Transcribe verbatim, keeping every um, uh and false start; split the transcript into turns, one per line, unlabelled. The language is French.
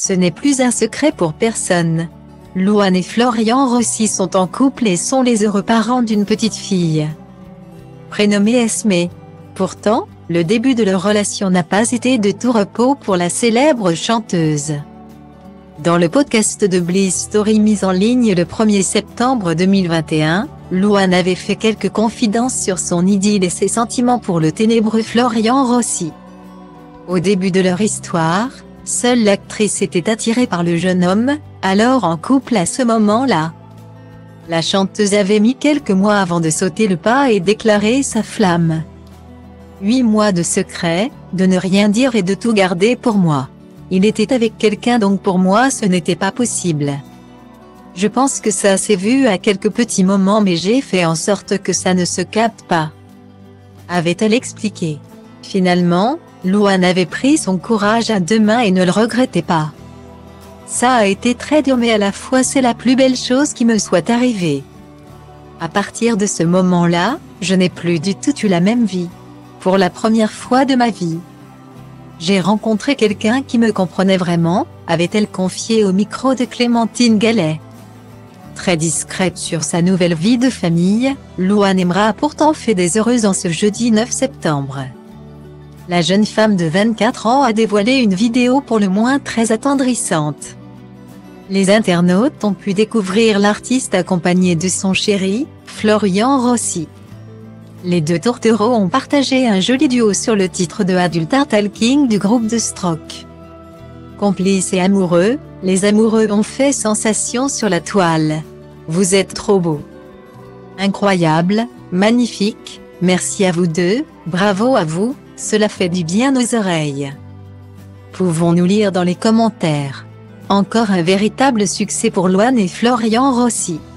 Ce n'est plus un secret pour personne. Louane et Florian Rossi sont en couple et sont les heureux parents d'une petite fille prénommée Esmé. Pourtant, le début de leur relation n'a pas été de tout repos pour la célèbre chanteuse. Dans le podcast de Bliss Story mis en ligne le premier septembre deux mille vingt et un, Louane avait fait quelques confidences sur son idylle et ses sentiments pour le ténébreux Florian Rossi. Au début de leur histoire, seule l'actrice était attirée par le jeune homme, alors en couple à ce moment-là. La chanteuse avait mis quelques mois avant de sauter le pas et déclarer sa flamme. Huit mois de secret, de ne rien dire et de tout garder pour moi. Il était avec quelqu'un donc pour moi ce n'était pas possible. Je pense que ça s'est vu à quelques petits moments mais j'ai fait en sorte que ça ne se capte pas. Avait-elle expliqué. Finalement, Louane avait pris son courage à deux mains et ne le regrettait pas. Ça a été très dur mais à la fois c'est la plus belle chose qui me soit arrivée. À partir de ce moment-là, je n'ai plus du tout eu la même vie. Pour la première fois de ma vie. J'ai rencontré quelqu'un qui me comprenait vraiment, avait-elle confié au micro de Clémentine Gallet. Très discrète sur sa nouvelle vie de famille, Louane Emra a pourtant fait des heureuses en ce jeudi neuf septembre. La jeune femme de vingt-quatre ans a dévoilé une vidéo pour le moins très attendrissante. Les internautes ont pu découvrir l'artiste accompagné de son chéri, Florian Rossi. Les deux tourtereaux ont partagé un joli duo sur le titre de Adult Art Talking du groupe de Stroke. Complices et amoureux, les amoureux ont fait sensation sur la toile. Vous êtes trop beaux. Incroyable, magnifique, merci à vous deux, bravo à vous, cela fait du bien aux oreilles. Pouvons-nous lire dans les commentaires. Encore un véritable succès pour Louane et Florian Rossi.